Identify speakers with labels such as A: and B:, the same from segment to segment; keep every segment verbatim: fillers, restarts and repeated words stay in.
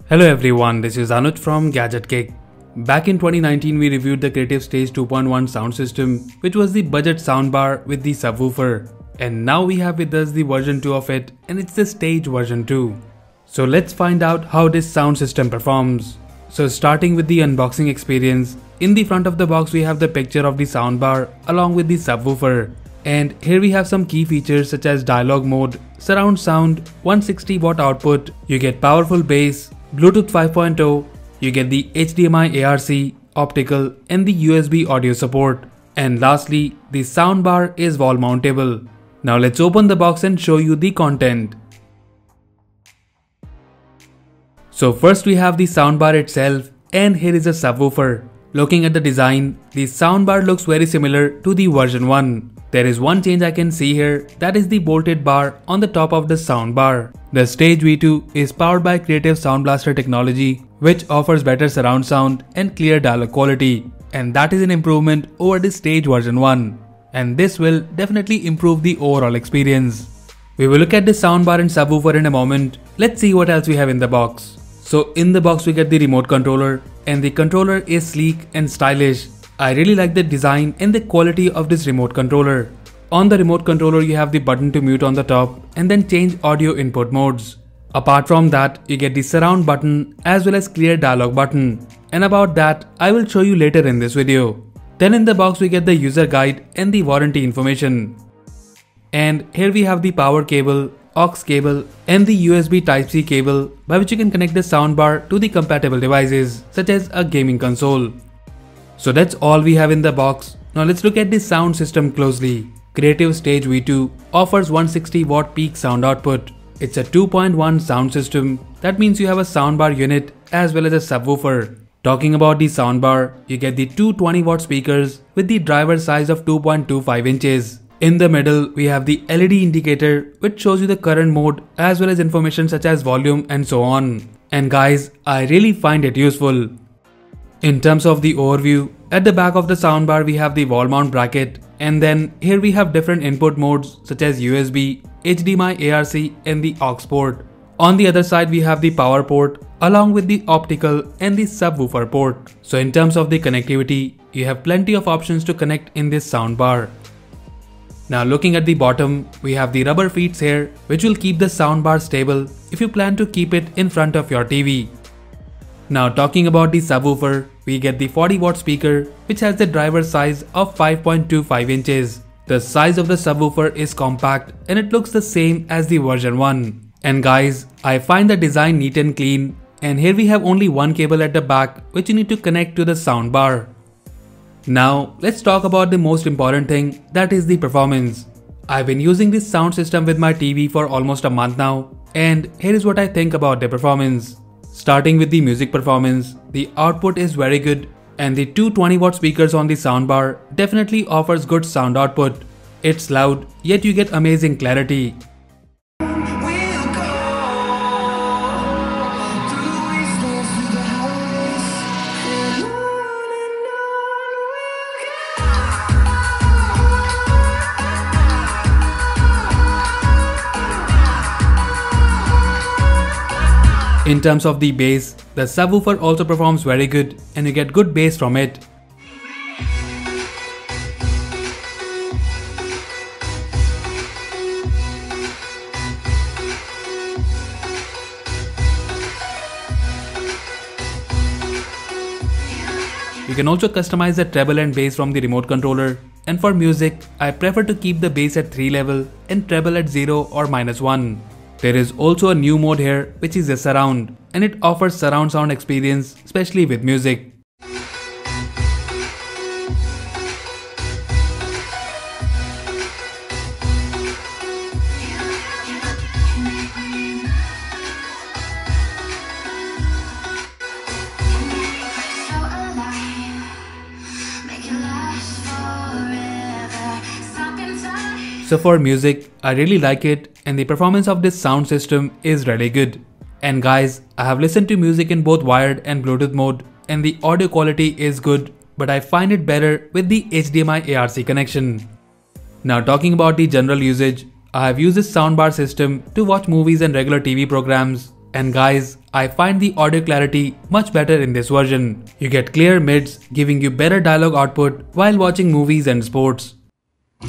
A: Hello everyone, this is Anuj from Gadget Kick. Back in twenty nineteen, we reviewed the Creative Stage two point one sound system, which was the budget soundbar with the subwoofer. And now we have with us the version two of it, and it's the Stage version two. So let's find out how this sound system performs. So starting with the unboxing experience, in the front of the box we have the picture of the soundbar along with the subwoofer. And here we have some key features such as dialogue mode, surround sound, one hundred sixty watt output, you get powerful bass, Bluetooth five point oh, you get the H D M I A R C, optical and the U S B audio support. And lastly, the soundbar is wall mountable. Now let's open the box and show you the content. So first we have the soundbar itself, and here is a subwoofer. Looking at the design, the soundbar looks very similar to the version one. There is one change I can see here, that is the bolted bar on the top of the soundbar. The Stage V two is powered by Creative Sound Blaster technology, which offers better surround sound and clear dialogue quality, and that is an improvement over the Stage version one. And this will definitely improve the overall experience. We will look at the soundbar and subwoofer in a moment. Let's see what else we have in the box. So in the box we get the remote controller, and the controller is sleek and stylish. I really like the design and the quality of this remote controller. On the remote controller you have the button to mute on the top and then change audio input modes. Apart from that, you get the surround button as well as clear dialogue button, and about that I will show you later in this video. Then in the box we get the user guide and the warranty information. And here we have the power cable, aux cable and the U S B Type C cable by which you can connect the soundbar to the compatible devices such as a gaming console. So that's all we have in the box. Now let's look at the sound system closely. Creative Stage V two offers one hundred sixty watt peak sound output. It's a two point one sound system. That means you have a soundbar unit as well as a subwoofer. Talking about the soundbar, you get the two twenty watt speakers with the driver size of two point two five inches. In the middle, we have the L E D indicator which shows you the current mode as well as information such as volume and so on. And guys, I really find it useful. In terms of the overview, at the back of the soundbar we have the wall mount bracket, and then here we have different input modes such as U S B, H D M I A R C and the aux port. On the other side we have the power port along with the optical and the subwoofer port. So in terms of the connectivity, you have plenty of options to connect in this soundbar. Now looking at the bottom, we have the rubber feet here which will keep the soundbar stable if you plan to keep it in front of your T V. Now talking about the subwoofer, we get the forty watt speaker which has the driver size of five point two five inches. The size of the subwoofer is compact and it looks the same as the version one. And guys, I find the design neat and clean, and here we have only one cable at the back which you need to connect to the soundbar. Now let's talk about the most important thing, that is the performance. I've been using this sound system with my T V for almost a month now, and here is what I think about the performance. Starting with the music performance, the output is very good, and the two twenty watt speakers on the soundbar definitely offers good sound output. It's loud, yet you get amazing clarity. In terms of the bass, the subwoofer also performs very good and you get good bass from it. You can also customize the treble and bass from the remote controller, and for music, I prefer to keep the bass at three level and treble at zero or minus one. There is also a new mode here which is a surround, and it offers surround sound experience especially with music. So for music, I really like it, and the performance of this sound system is really good. And guys, I have listened to music in both wired and Bluetooth mode, and the audio quality is good, but I find it better with the H D M I A R C connection. Now talking about the general usage, I have used this soundbar system to watch movies and regular T V programs, And guys, I find the audio clarity much better in this version. You get clear mids, giving you better dialogue output while watching movies and sports.
B: I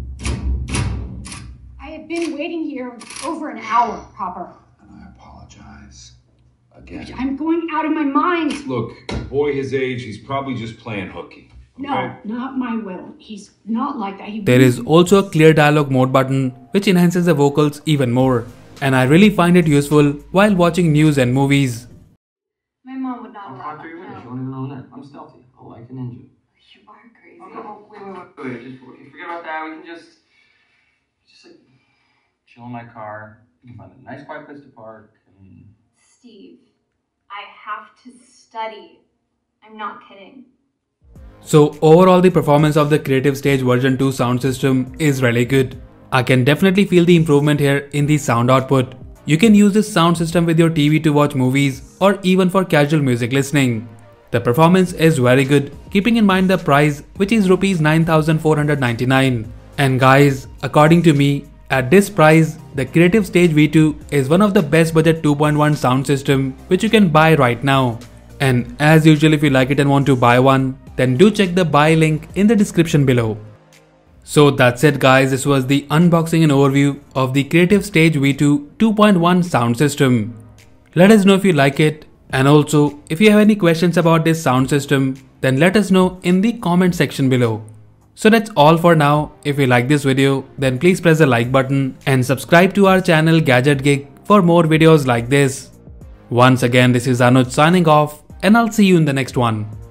B: have been waiting here over an hour, Hopper.
C: And I apologize. Again.
B: I'm going out of my mind.
C: Look, a boy his age, he's probably just playing hooky. Okay?
B: No, not my Will. He's not like that. He
A: There is also a clear dialogue mode button which enhances the vocals even more. And I really find it useful while watching news and movies.
D: My mom would not
E: I'm
D: allow
E: Proctor, you
D: that.
E: wouldn't even know that. I'm stealthy. Oh, like a ninja.
D: You are crazy.
E: Oh, no, wait, wait, wait, wait. Just, okay, forget about that. We can just, just like, chill in my car. We can find a nice quiet place to park. And...
D: Steve, I have to study. I'm not kidding.
A: So overall, the performance of the Creative Stage version two sound system is really good. I can definitely feel the improvement here in the sound output. You can use this sound system with your T V to watch movies or even for casual music listening. The performance is very good, keeping in mind the price, which is rupees nine thousand four hundred ninety-nine. And guys, according to me, at this price, the Creative Stage V two is one of the best budget two point one sound system which you can buy right now. And as usual, if you like it and want to buy one, then do check the buy link in the description below. So that's it guys, this was the unboxing and overview of the Creative Stage V two two point one sound system. Let us know if you like it, and also if you have any questions about this sound system, then let us know in the comment section below. So that's all for now. If you like this video, then please press the like button and subscribe to our channel Gadget Geek for more videos like this. Once again, this is Anuj signing off, and I'll see you in the next one.